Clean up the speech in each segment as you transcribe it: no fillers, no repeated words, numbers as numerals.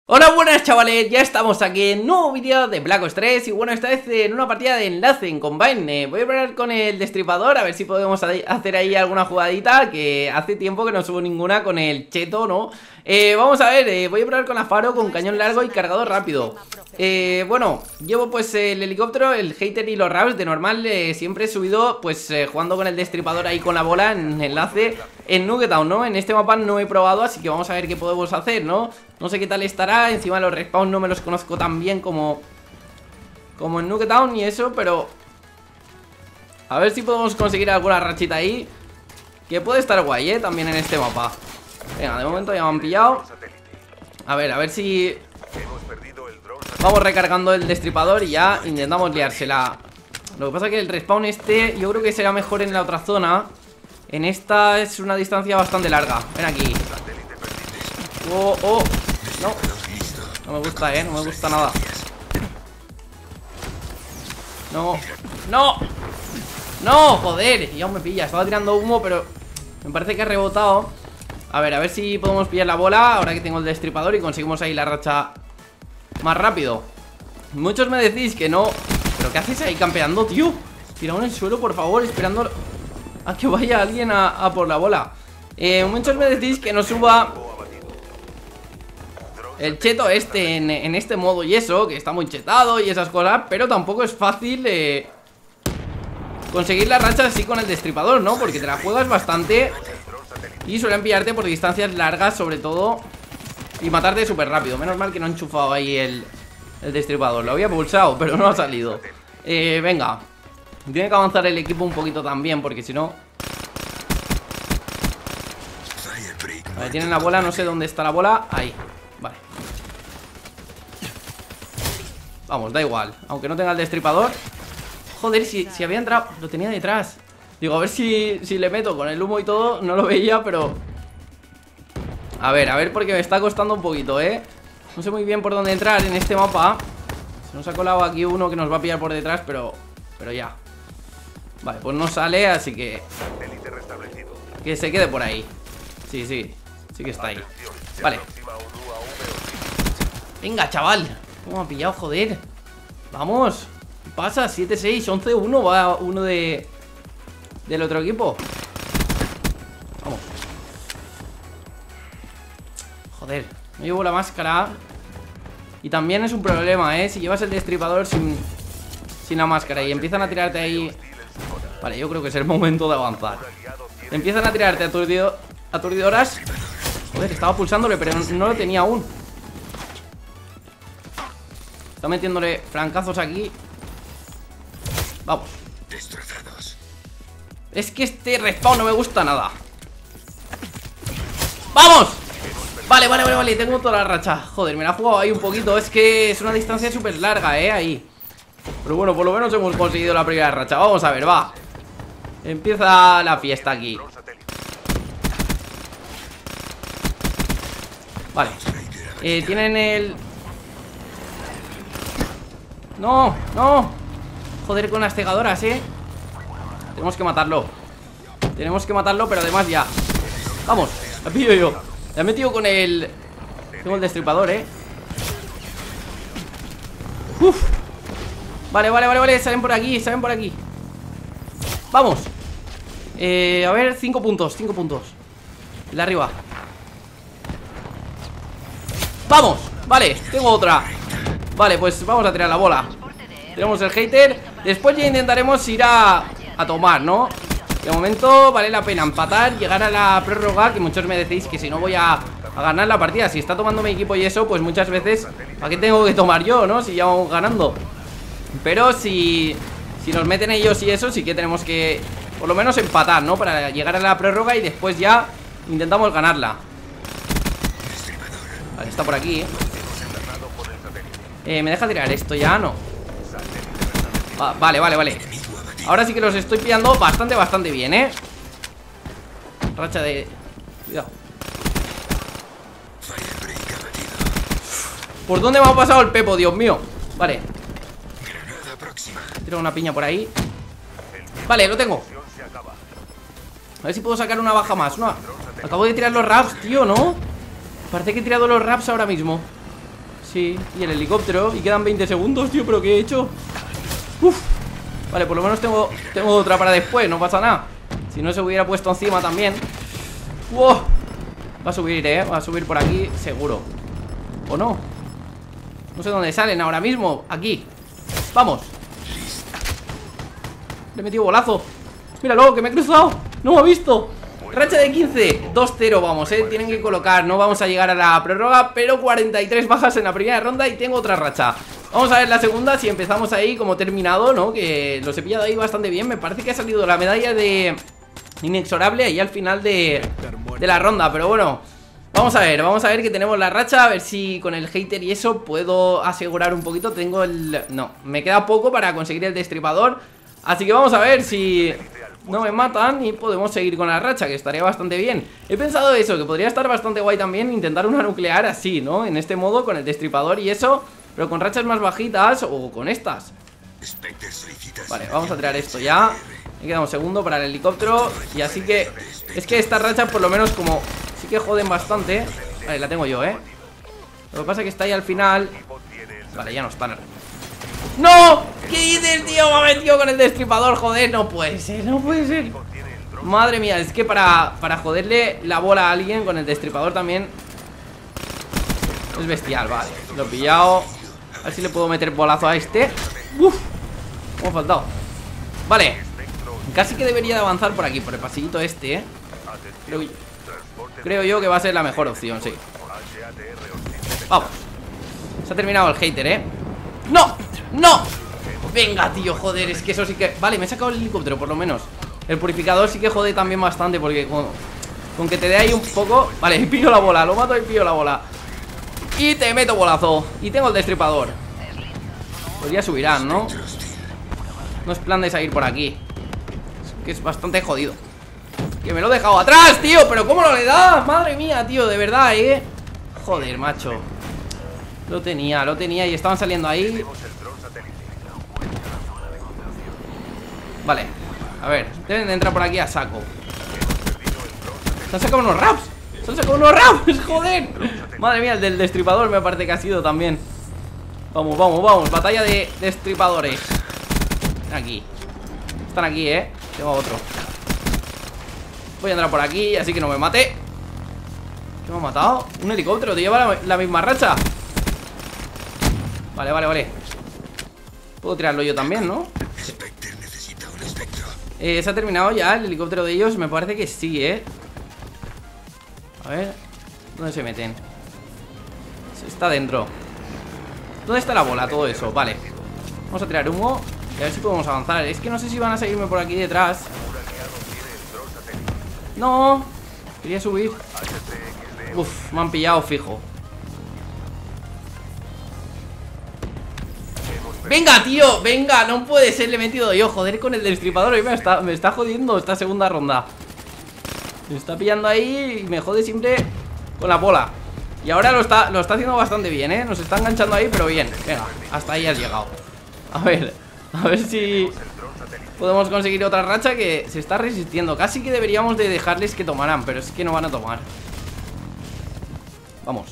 Hola, buenas chavales, ya estamos aquí en un nuevo vídeo de Black Ops 3. Y bueno, esta vez en una partida de enlace en Combine. Voy a probar con el Destripador, a ver si podemos hacer ahí alguna jugadita, que hace tiempo que no subo ninguna con el Cheto, ¿no? Vamos a ver, voy a probar con la Faro, con cañón largo y cargador rápido. Bueno, llevo pues el helicóptero, el hater y los raps. De normal siempre he subido pues jugando con el Destripador ahí con la bola en enlace en Nuketown, ¿no? En este mapa no he probado, así que vamos a ver qué podemos hacer, ¿no? No sé qué tal estará, encima los respawns no me los conozco tan bien como en Nuketown y eso, pero a ver si podemos conseguir alguna rachita ahí, que puede estar guay, también en este mapa. Venga, de momento ya me han pillado. A ver si vamos recargando el Destripador y ya intentamos liársela. Lo que pasa es que el respawn este yo creo que será mejor en la otra zona. En esta es una distancia bastante larga. Ven aquí. Oh. No me gusta, no me gusta nada. No, joder, ya me pilla. Estaba tirando humo, pero me parece que ha rebotado. A ver si podemos pillar la bola ahora que tengo el Destripador y conseguimos ahí la racha más rápido. Muchos me decís que no. ¿Pero qué haces ahí campeando, tío? Tirado en el suelo, por favor, esperando a que vaya alguien a por la bola. Muchos me decís que no suba el cheto este en este modo y eso, que está muy chetado y esas cosas, pero tampoco es fácil conseguir las rachas así con el Destripador, ¿no? Porque te la juegas bastante y suelen pillarte por distancias largas sobre todo y matarte súper rápido. Menos mal que no he enchufado ahí el Destripador. Lo había pulsado, pero no ha salido. Venga, tiene que avanzar el equipo un poquito también, porque si no... Vale, tienen la bola, no sé dónde está la bola. Ahí, vale. Vamos, da igual, aunque no tenga el Destripador. Joder, si había entrado, lo tenía detrás. Digo, a ver si le meto con el humo y todo. No lo veía, pero... A ver, porque me está costando un poquito, No sé muy bien por dónde entrar en este mapa. Se nos ha colado aquí uno que nos va a pillar por detrás, pero ya. Vale, pues no sale, así que se quede por ahí. Sí que está ahí. Vale. Venga, chaval. ¿Cómo me ha pillado, joder? Vamos. ¿Qué pasa? 7-6, 11-1. Va uno del otro equipo. Vamos. Joder, no llevo la máscara. Y también es un problema, si llevas el Destripador sin la máscara y empiezan a tirarte ahí. Vale, yo creo que es el momento de avanzar. Empiezan a tirarte aturdidoras. Joder, estaba pulsándole, pero no lo tenía aún. Está metiéndole francazos aquí. Vamos. Es que este respawn no me gusta nada. ¡Vamos! Vale, tengo toda la racha. Joder, me la he jugado ahí un poquito. Es que es una distancia súper larga, ahí. Pero bueno, por lo menos hemos conseguido la primera racha. Vamos a ver, va. Empieza la fiesta aquí. Vale. Tienen el... No. Joder, con las cegadoras, Tenemos que matarlo, pero además ya. Vamos, la pillo yo. La he metido con el... Tengo el Destripador, Uf. Vale, salen por aquí. Vamos. A ver, 5 puntos. El de arriba. Vamos, vale, tengo otra. Vale, pues vamos a tirar la bola. Tenemos el hater. Después ya intentaremos ir a tomar, ¿no? De momento vale la pena empatar, llegar a la prórroga, que muchos me decís que si no voy a ganar la partida. Si está tomando mi equipo y eso, pues muchas veces ¿para qué tengo que tomar yo, no? Si ya vamos ganando. Pero si nos meten ellos y eso, sí que tenemos que por lo menos empatar, ¿no? Para llegar a la prórroga y después ya intentamos ganarla. Vale, está por aquí, ¿me deja tirar esto ya? No. Vale. Ahora sí que los estoy pillando bastante bien, Racha de... Cuidado. ¿Por dónde me ha pasado el Pepo, Dios mío? Vale. Tiro una piña por ahí. Vale, lo tengo. A ver si puedo sacar una baja más. Acabo de tirar los raps, tío, ¿no? Parece que he tirado los raps ahora mismo. Sí, y el helicóptero. Y quedan 20 segundos, tío, pero ¿qué he hecho? Uf. Vale, por lo menos tengo otra para después, no pasa nada. Si no se hubiera puesto encima también. ¡Wow! Va a subir, va a subir por aquí, seguro. ¿O no? No sé dónde salen ahora mismo. Aquí. Vamos. Le he metido bolazo. Míralo, que me he cruzado. No me ha visto. Racha de 15, 2-0 vamos, tienen que colocar. No vamos a llegar a la prórroga, pero 43 bajas en la primera ronda y tengo otra racha. Vamos a ver la segunda, si empezamos ahí como terminado, ¿no? Que los he pillado ahí bastante bien. Me parece que ha salido la medalla de inexorable ahí al final de la ronda. Pero bueno, vamos a ver que tenemos la racha. A ver si con el hater y eso puedo asegurar un poquito. Tengo el... No, me queda poco para conseguir el destripador. Así que vamos a ver si... no me matan y podemos seguir con la racha, que estaría bastante bien. He pensado eso, que podría estar bastante guay también intentar una nuclear así, ¿no? En este modo, con el destripador y eso, pero con rachas más bajitas o con estas. Vale, vamos a tirar esto ya. Me queda un segundo para el helicóptero. Y así que... es que estas rachas por lo menos como... sí que joden bastante. Vale, la tengo yo, Lo que pasa es que está ahí al final. Vale, ya no están. ¡No! ¿Qué dices, tío? Me ha metido con el destripador, joder. No puede ser, no puede ser. Madre mía, es que para joderle la bola a alguien con el destripador también es bestial, vale. Lo he pillado. A ver si le puedo meter bolazo a este. Uf, me ha faltado. Vale, casi que debería de avanzar por aquí, por el pasillito este, Creo yo que va a ser la mejor opción, sí. Vamos. Se ha terminado el hater, ¡No! ¡No! Venga, tío, joder, es que eso sí que... Vale, me he sacado el helicóptero, por lo menos. El purificador sí que jode también bastante, porque con que te dé ahí un poco... Vale, pillo la bola, lo mato y pillo la bola. Y te meto bolazo. Y tengo el destripador. Pues ya subirán, ¿no? No es plan de salir por aquí. Es que es bastante jodido. Que me lo he dejado atrás, tío. Pero ¿cómo no le da? Madre mía, tío, de verdad, Joder, macho. Lo tenía y estaban saliendo ahí. Vale, a ver, deben de entrar por aquí a saco. Se han sacado unos raps. Se han sacado unos raps, joder. Madre mía, el del destripador me parece que ha sido también. Vamos, vamos, vamos. Batalla de destripadores. Aquí. Están aquí, Tengo otro. Voy a entrar por aquí, así que no me mate. ¿Qué me ha matado? Un helicóptero, te lleva la misma racha. Vale, vale, vale. Puedo tirarlo yo también, ¿no? Se ha terminado ya el helicóptero de ellos. Me parece que sí, A ver, ¿dónde se meten? Está dentro. ¿Dónde está la bola? Todo eso, vale. Vamos a tirar humo y a ver si podemos avanzar. Es que no sé si van a seguirme por aquí detrás. No, quería subir. Uf, me han pillado fijo. Venga, tío, venga, no puede ser, le he metido yo. Joder, con el destripador hoy me está jodiendo esta segunda ronda. Me está pillando ahí y me jode siempre con la bola. Y ahora lo está haciendo bastante bien, Nos está enganchando ahí, pero bien. Venga, hasta ahí has llegado. A ver si podemos conseguir otra racha, que se está resistiendo. Casi que deberíamos de dejarles que tomaran, pero es que no van a tomar. Vamos.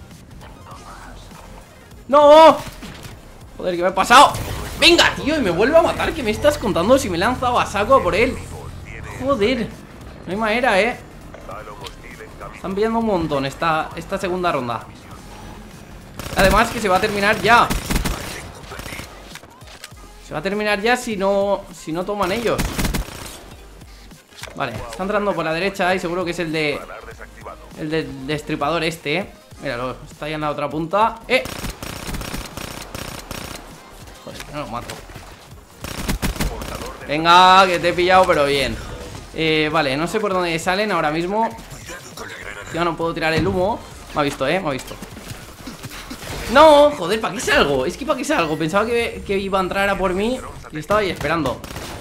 ¡No! Joder, ¿qué me ha pasado? Venga, tío, y me vuelve a matar. ¿Qué me estás contando? Si me he lanzado a saco por él. Joder, no hay manera, Están pillando un montón esta segunda ronda. Además que se va a terminar ya. Se va a terminar ya si no toman ellos. Vale, está entrando por la derecha y seguro que es el del destripador este, Míralo, está ahí en la otra punta. Joder, no lo mato. Venga, que te he pillado, pero bien. Vale, no sé por dónde salen ahora mismo. Yo no puedo tirar el humo. Me ha visto, me ha visto. No, joder, ¿para qué salgo? Es que ¿para qué salgo? Pensaba que iba a entrar a por mí y estaba ahí esperando.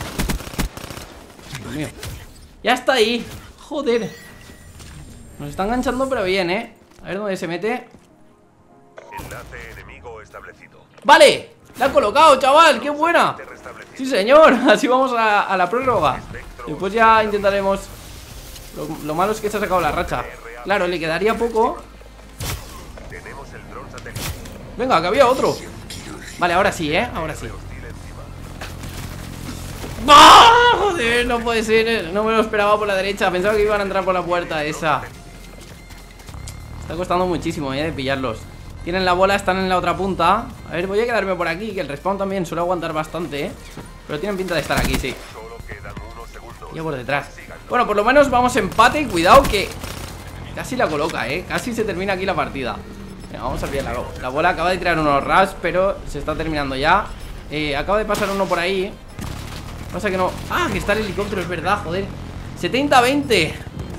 Dios mío. Ya está ahí. Joder. Nos está enganchando, pero bien, A ver dónde se mete. Enlace enemigo establecido. ¡Vale! ¡La ha colocado, chaval! ¡Qué buena! Sí, señor. Así vamos a la prórroga. Después ya intentaremos. Lo malo es que se ha sacado la racha. Claro, le quedaría poco. Venga, que había otro. Vale, ahora sí, ahora sí. ¡Ah! Joder, no puede ser. No me lo esperaba por la derecha. Pensaba que iban a entrar por la puerta esa. Está costando muchísimo, de pillarlos. Tienen la bola, están en la otra punta. A ver, voy a quedarme por aquí, que el respawn también suele aguantar bastante, Pero tienen pinta de estar aquí, sí. Y por detrás. Bueno, por lo menos vamos empate. Y cuidado que casi la coloca, casi se termina aquí la partida. Venga, vamos a pillar la bola. Acaba de tirar unos rush, pero se está terminando ya. Acaba de pasar uno por ahí. Pasa que no... Ah, que está el helicóptero, es verdad, joder. 70-20.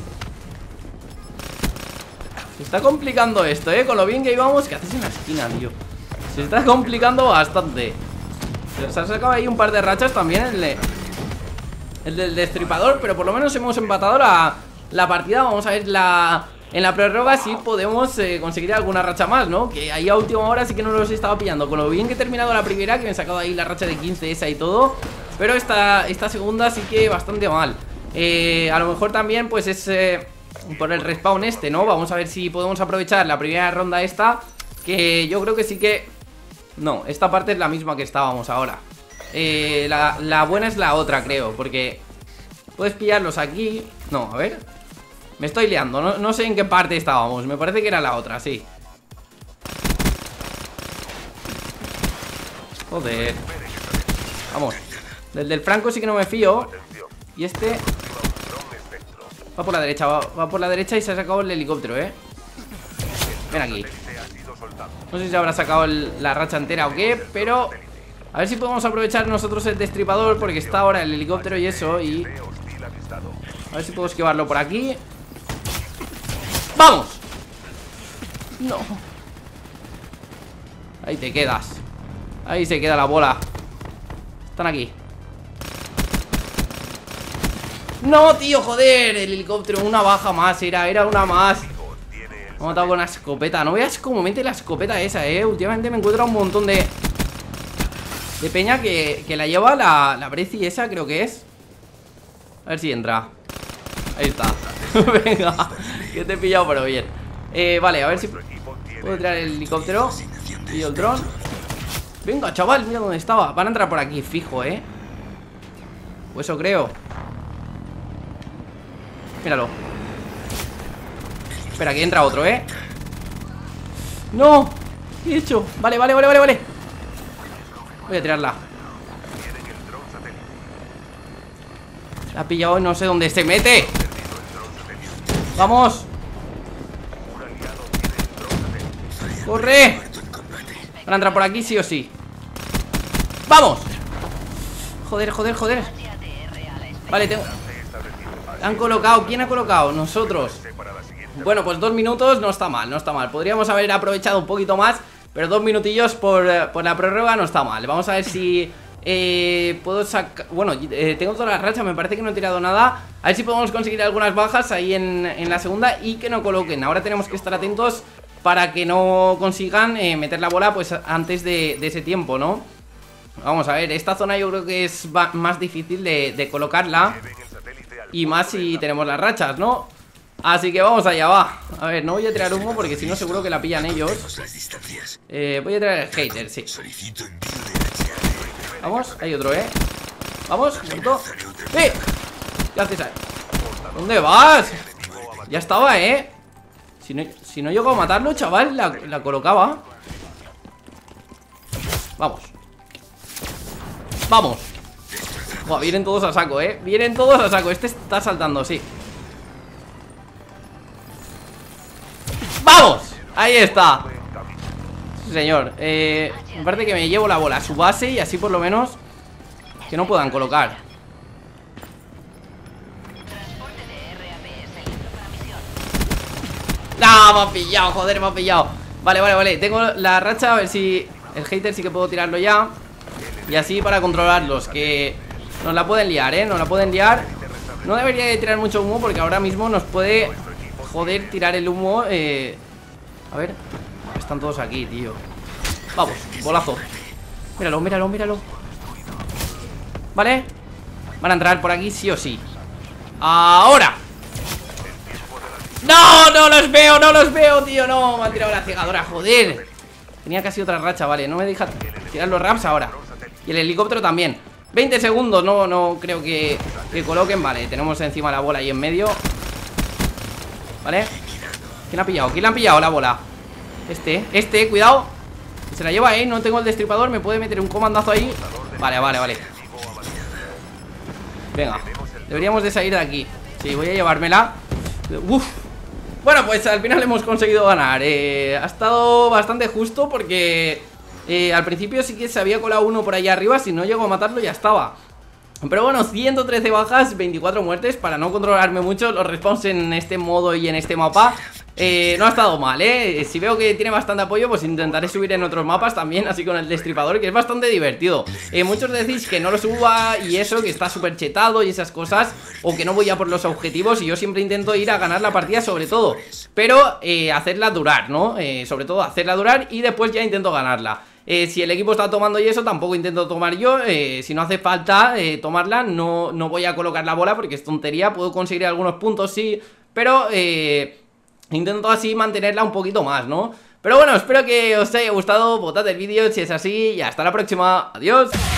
Se está complicando esto, con lo bien que íbamos. ¿Qué haces en la esquina, tío? Se está complicando bastante. Se ha sacado ahí un par de rachas también el del destripador, pero por lo menos hemos empatado la partida. Vamos a ver en la prórroga si podemos conseguir alguna racha más, ¿no? Que ahí a última hora sí que no los estaba pillando. Con lo bien que he terminado la primera, que me he sacado ahí la racha de 15 esa y todo. Pero esta segunda sí que bastante mal. A lo mejor también pues es por el respawn ¿no? Vamos a ver si podemos aprovechar la primera ronda esta. Que yo creo que sí que... No, esta parte es la misma que estábamos ahora. La buena es la otra, creo. Porque puedes pillarlos aquí. No, a ver. Me estoy liando, no sé en qué parte estábamos. Me parece que era la otra, sí. Joder. Vamos. Del Franco sí que no me fío. Y este va por la derecha, va por la derecha y se ha sacado el helicóptero, Ven aquí. No sé si se habrá sacado la racha entera o qué, pero a ver si podemos aprovechar nosotros el destripador, porque está ahora el helicóptero y eso. Y a ver si puedo esquivarlo por aquí. ¡Vamos! No. Ahí te quedas. Ahí se queda la bola. Están aquí. No, tío, joder. El helicóptero, una baja más. Era una más. Me he matado con la escopeta. No veas cómo mete la escopeta esa, Últimamente me encuentro un montón de peña que la lleva la Prezi esa, creo que es. A ver si entra. Ahí está. Venga, que te he pillado, pero bien. Vale, a ver si puedo tirar el helicóptero. Y el dron. Venga, chaval, mira dónde estaba. Van a entrar por aquí, fijo, Pues eso creo. Míralo. Espera, que entra otro, ¡No! ¿Qué he hecho? Vale. Voy a tirarla. La ha pillado y no sé dónde se mete. ¡Vamos! ¡Corre! Van a entrar por aquí sí o sí. ¡Vamos! Joder. Vale, tengo... Han colocado, ¿quién ha colocado? Nosotros. Bueno, pues 2 minutos no está mal, Podríamos haber aprovechado un poquito más, pero 2 minutillos por la prórroga no está mal. Vamos a ver si puedo sacar... Bueno, tengo todas las rachas, me parece que no he tirado nada. A ver si podemos conseguir algunas bajas ahí en la segunda y que no coloquen. Ahora tenemos que estar atentos para que no consigan meter la bola pues antes de ese tiempo, ¿no? Vamos a ver, esta zona yo creo que es más difícil de colocarla. Y más si tenemos las rachas, ¿no? Así que vamos allá, va. A ver, no voy a tirar humo porque si no seguro que la pillan ellos. Voy a tirar el hater, sí. Vamos, hay otro, Vamos, muerto. ¿Qué haces ahí? ¿Dónde vas? Ya estaba, Si no llego a matarlo, chaval, la colocaba. Vamos. Vamos. Buah, vienen todos a saco, Vienen todos a saco. Este está saltando, sí. ¡Vamos! Ahí está. Sí, señor. Me parece que me llevo la bola a su base y así por lo menos que no puedan colocar. ¡No! Me ha pillado, joder, me ha pillado. Vale. Tengo la racha, a ver si el hater sí que puedo tirarlo ya. Y así para controlarlos, que nos la pueden liar, nos la pueden liar. No debería de tirar mucho humo porque ahora mismo nos puede joder tirar el humo. A ver, están todos aquí, tío. Vamos, bolazo. Míralo. Vale. Van a entrar por aquí sí o sí. ¡Ahora! ¡No! ¡No los veo, tío! ¡No! Me han tirado la cegadora, joder. Tenía casi otra racha, vale. No me deja tirar los raps ahora. Y el helicóptero también. 20 segundos, no creo que coloquen. Vale, tenemos encima la bola ahí en medio. Vale. ¿Quién ha pillado? ¿Quién le ha pillado la bola? Este, cuidado. Se la lleva, no tengo el destripador. Me puede meter un comandazo ahí. Vale. Venga, deberíamos de salir de aquí. Sí, voy a llevármela. Uf. Bueno, pues al final hemos conseguido ganar. Ha estado bastante justo porque al principio sí que se había colado uno por allá arriba. Si no llego a matarlo ya estaba. Pero bueno, 113 bajas, 24 muertes. Para no controlarme mucho los respawns en este modo y en este mapa, no ha estado mal, si veo que tiene bastante apoyo, pues intentaré subir en otros mapas también, así con el destripador, que es bastante divertido. Muchos decís que no lo suba y eso, que está súper chetado y esas cosas, o que no voy a por los objetivos. Y yo siempre intento ir a ganar la partida sobre todo, pero hacerla durar, ¿no? Sobre todo hacerla durar y después ya intento ganarla. Si el equipo está tomando y eso, tampoco intento tomar yo. Si no hace falta tomarla, no voy a colocar la bola porque es tontería. Puedo conseguir algunos puntos, sí, pero intento así mantenerla un poquito más, ¿no? Pero bueno, espero que os haya gustado. Votad el vídeo si es así y hasta la próxima. Adiós.